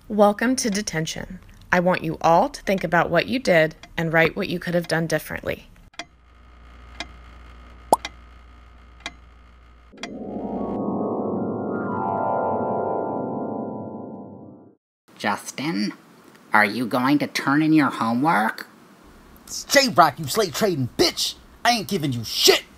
Welcome to detention. I want you all to think about what you did and write what you could have done differently. Justin, are you going to turn in your homework? It's J-Rock, you slave trading bitch! I ain't giving you shit!